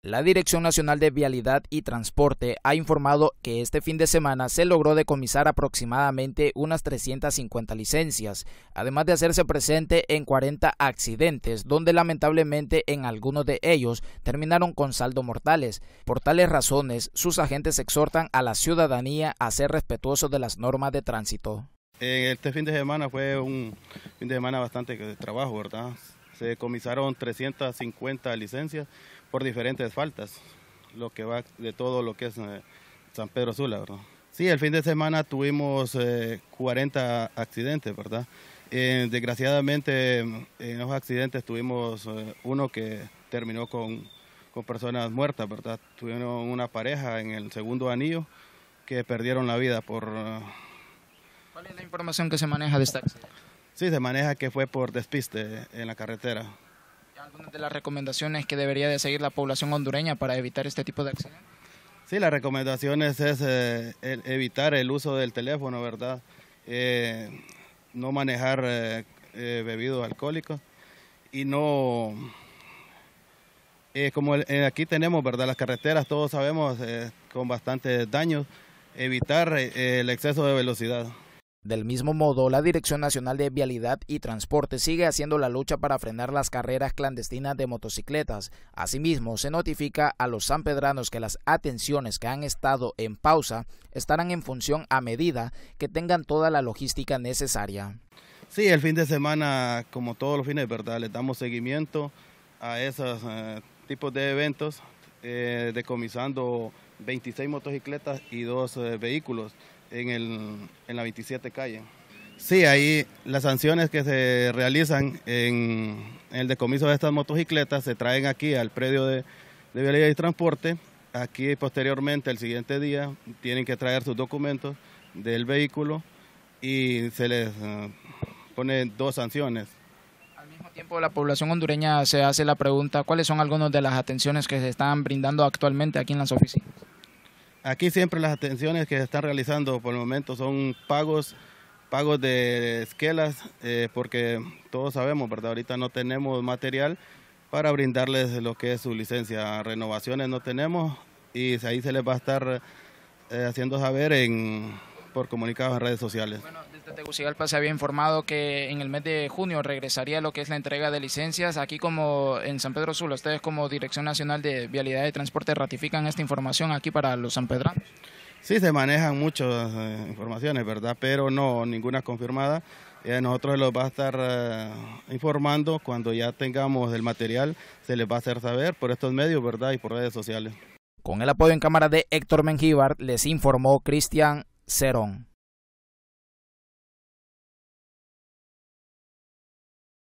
La Dirección Nacional de Vialidad y Transporte ha informado que este fin de semana se logró decomisar aproximadamente unas 350 licencias, además de hacerse presente en 40 accidentes, donde lamentablemente en algunos de ellos terminaron con saldo mortales. Por tales razones, sus agentes exhortan a la ciudadanía a ser respetuosos de las normas de tránsito. Este fin de semana fue un fin de semana bastante de trabajo, ¿verdad? Se decomisaron 350 licencias por diferentes faltas, lo que va de todo lo que es San Pedro Sula, ¿verdad? Sí, el fin de semana tuvimos 40 accidentes, ¿verdad? Desgraciadamente en los accidentes tuvimos uno que terminó con personas muertas, ¿verdad? Tuvieron una pareja en el segundo anillo que perdieron la vida por... ¿Cuál es la información que se maneja de esta accidente? Sí, se maneja que fue por despiste en la carretera. ¿Algunas de las recomendaciones que debería de seguir la población hondureña para evitar este tipo de accidentes? Sí, las recomendaciones es evitar el uso del teléfono, ¿verdad? No manejar bebidos alcohólicos y no... como aquí tenemos, ¿verdad? Las carreteras, todos sabemos, con bastantes daños, evitar el exceso de velocidad. Del mismo modo, la Dirección Nacional de Vialidad y Transporte sigue haciendo la lucha para frenar las carreras clandestinas de motocicletas. Asimismo, se notifica a los sanpedranos que las atenciones que han estado en pausa estarán en función a medida que tengan toda la logística necesaria. Sí, el fin de semana, como todos los fines, ¿verdad? Les damos seguimiento a esos tipos de eventos, decomisando 26 motocicletas y 2 vehículos en la 27 calle. Sí, ahí las sanciones que se realizan en el decomiso de estas motocicletas se traen aquí al predio de Vialidad y Transporte. Aquí posteriormente, el siguiente día, tienen que traer sus documentos del vehículo y se les pone 2 sanciones. Al mismo tiempo, la población hondureña se hace la pregunta, ¿cuáles son algunas de las atenciones que se están brindando actualmente aquí en las oficinas? Aquí siempre las atenciones que se están realizando por el momento son pagos de esquelas, porque todos sabemos, ¿verdad? Ahorita no tenemos material para brindarles lo que es su licencia. Renovaciones no tenemos y ahí se les va a estar haciendo saber por comunicados en redes sociales. Bueno, desde Tegucigalpa se había informado que en el mes de junio regresaría lo que es la entrega de licencias. Aquí como en San Pedro Sula, ustedes como Dirección Nacional de Vialidad y Transporte ratifican esta información aquí para los sanpedranos. Sí, se manejan muchas informaciones, ¿verdad? Pero no ninguna confirmada. Nosotros se los va a estar informando cuando ya tengamos el material, se les va a hacer saber por estos medios, ¿verdad? Y por redes sociales. Con el apoyo en cámara de Héctor Mengíbar, les informó Cristian Cerón.